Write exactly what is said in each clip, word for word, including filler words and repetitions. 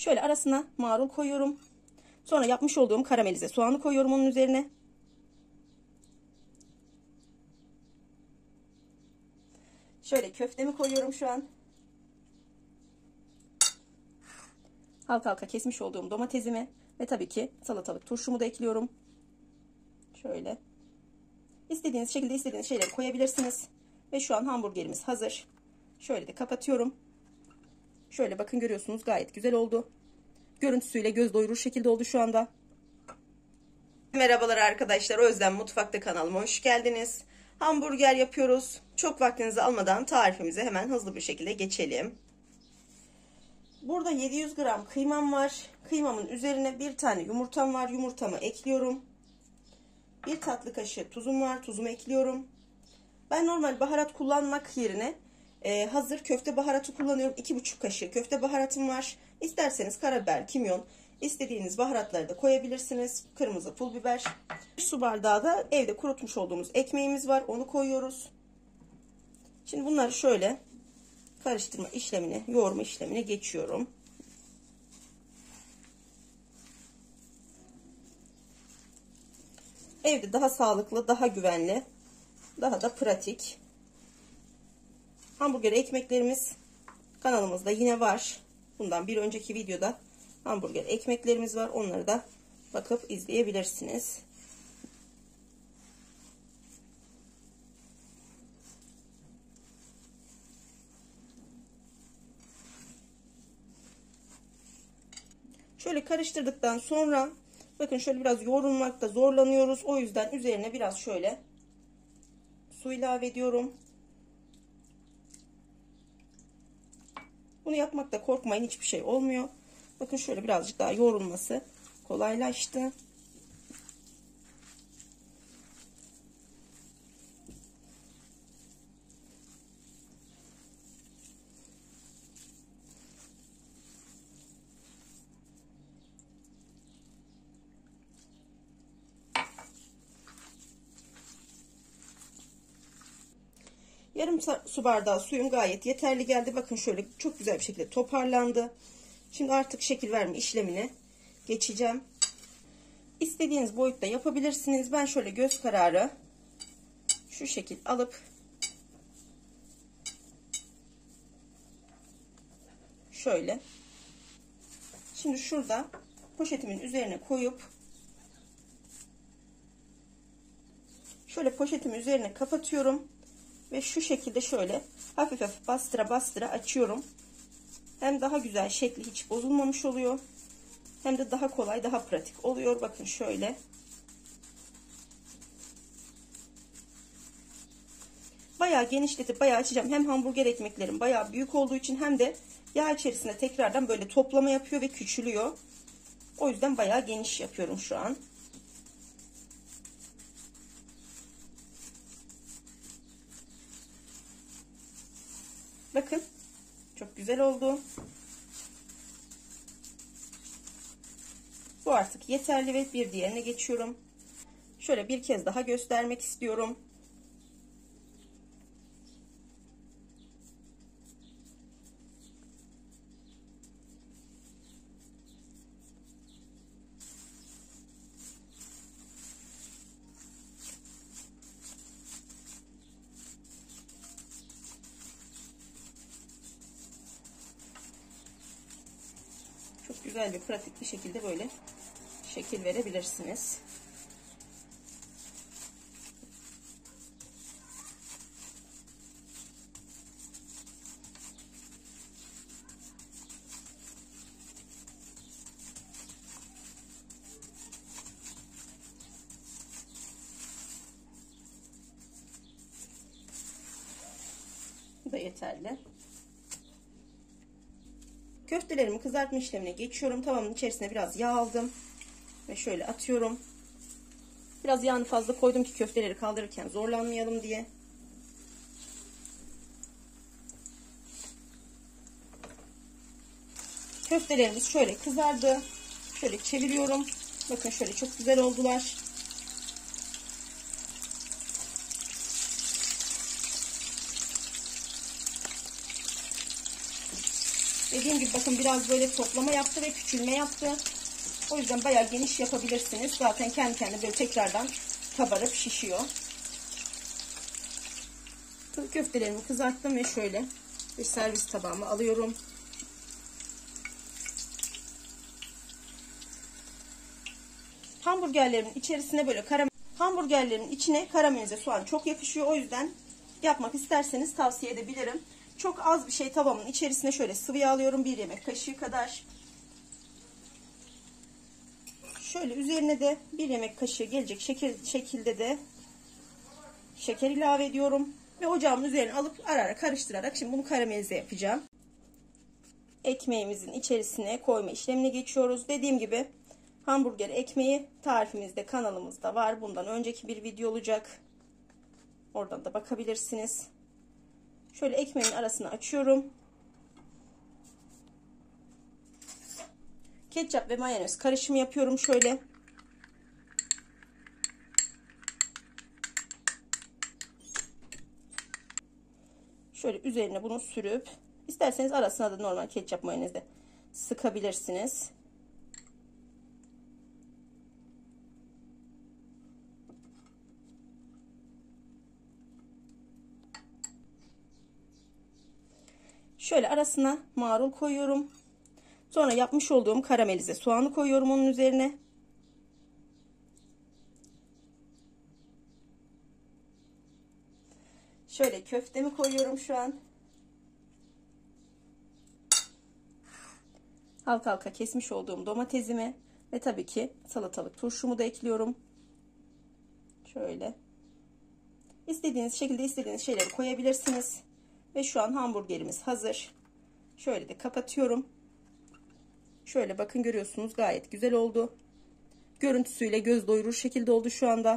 Şöyle arasına marul koyuyorum. Sonra yapmış olduğum karamelize soğanı koyuyorum onun üzerine. Şöyle köftemi koyuyorum şu an. Halka halka kesmiş olduğum domatesimi ve tabii ki salatalık turşumu da ekliyorum. Şöyle. İstediğiniz şekilde istediğiniz şeyleri koyabilirsiniz. Ve şu an hamburgerimiz hazır. Şöyle de kapatıyorum. Şöyle bakın, görüyorsunuz gayet güzel oldu. Görüntüsüyle göz doyurur şekilde oldu şu anda. Merhabalar arkadaşlar, Özlem Mutfak'ta kanalıma hoş geldiniz. Hamburger yapıyoruz. Çok vaktinizi almadan tarifimize hemen hızlı bir şekilde geçelim. Burada yedi yüz gram kıymam var. Kıymamın üzerine bir tane yumurtam var. Yumurtamı ekliyorum. Bir tatlı kaşığı tuzum var. Tuzumu ekliyorum. Ben normal baharat kullanmak yerine e, hazır köfte baharatı kullanıyorum. iki buçuk kaşığı köfte baharatım var. İsterseniz karabiber, kimyon, istediğiniz baharatları da koyabilirsiniz. Kırmızı pul biber. Bir su bardağı da evde kurutmuş olduğumuz ekmeğimiz var. Onu koyuyoruz. Şimdi bunları şöyle karıştırma işlemine, yoğurma işlemine geçiyorum. Evde daha sağlıklı, daha güvenli, daha da pratik. Hamburger ekmeklerimiz kanalımızda yine var. Bundan bir önceki videoda hamburger ekmeklerimiz var. Onları da bakıp izleyebilirsiniz. Şöyle karıştırdıktan sonra bakın şöyle biraz yoğrulmakta zorlanıyoruz. O yüzden üzerine biraz şöyle su ilave ediyorum. Bunu yapmakta korkmayın, hiçbir şey olmuyor. Bakın şöyle birazcık daha yoğrulması kolaylaştı. Yarım su bardağı suyum gayet yeterli geldi. Bakın şöyle çok güzel bir şekilde toparlandı. Şimdi artık şekil verme işlemine geçeceğim. İstediğiniz boyutta yapabilirsiniz. Ben şöyle göz kararı şu şekil alıp şöyle. Şimdi şurada poşetimin üzerine koyup şöyle poşetimin üzerine kapatıyorum. Ve şu şekilde şöyle hafif hafif bastıra bastıra açıyorum. Hem daha güzel, şekli hiç bozulmamış oluyor. Hem de daha kolay, daha pratik oluyor. Bakın şöyle. Bayağı genişletip bayağı açacağım. Hem hamburger ekmeklerim bayağı büyük olduğu için hem de yağ içerisinde tekrardan böyle toplama yapıyor ve küçülüyor. O yüzden bayağı geniş yapıyorum şu an. Bakın çok güzel oldu. Bu artık yeterli ve bir diğerine geçiyorum. Şöyle bir kez daha göstermek istiyorum. Çok güzel bir pratik bir şekilde böyle şekil verebilirsiniz. Bu da yeterli. Köftelerimi kızartma işlemine geçiyorum. Tavamın içerisine biraz yağ aldım. Ve şöyle atıyorum. Biraz yağını fazla koydum ki köfteleri kaldırırken zorlanmayalım diye. Köftelerimiz şöyle kızardı. Şöyle çeviriyorum. Bakın şöyle çok güzel oldular. Dediğim gibi bakın biraz böyle toplama yaptı ve küçülme yaptı. O yüzden bayağı geniş yapabilirsiniz. Zaten kendi kendine böyle tekrardan kabarıp şişiyor. Köftelerimi kızarttım ve şöyle bir servis tabağıma alıyorum. Hamburgerlerimin içerisine böyle karamel, hamburgerlerin içine karamelize soğan çok yakışıyor. O yüzden yapmak isterseniz tavsiye edebilirim. Çok az bir şey tavamın içerisine şöyle sıvı yağ alıyorum. Bir yemek kaşığı kadar. Şöyle üzerine de bir yemek kaşığı gelecek şeker, şekilde de şeker ilave ediyorum. Ve ocağımın üzerine alıp ara ara karıştırarak şimdi bunu karamelize yapacağım. Ekmeğimizin içerisine koyma işlemine geçiyoruz. Dediğim gibi hamburger ekmeği tarifimizde kanalımızda var. Bundan önceki bir video olacak. Oradan da bakabilirsiniz. Şöyle ekmeğin arasını açıyorum. Ketçap ve mayonez karışımı yapıyorum şöyle. Şöyle üzerine bunu sürüp isterseniz arasına da normal ketçap mayonezle sıkabilirsiniz. Şöyle arasına marul koyuyorum. Sonra yapmış olduğum karamelize soğanı koyuyorum onun üzerine. Şöyle köftemi koyuyorum şu an. Halka halka kesmiş olduğum domatesimi ve tabii ki salatalık turşumu da ekliyorum. Şöyle. İstediğiniz şekilde istediğiniz şeyleri koyabilirsiniz. Ve şu an hamburgerimiz hazır. Şöyle de kapatıyorum. Şöyle bakın görüyorsunuz gayet güzel oldu. Görüntüsüyle göz doyurur şekilde oldu şu anda.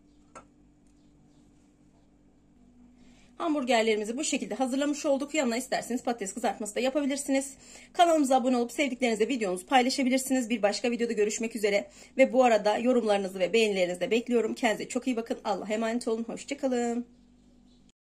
Hamburgerlerimizi bu şekilde hazırlamış olduk. Yanına isterseniz patates kızartması da yapabilirsiniz. Kanalımıza abone olup sevdiklerinizle videomuzu paylaşabilirsiniz. Bir başka videoda görüşmek üzere. Ve bu arada yorumlarınızı ve beğenilerinizi de bekliyorum. Kendinize çok iyi bakın. Allah'a emanet olun. Hoşça kalın.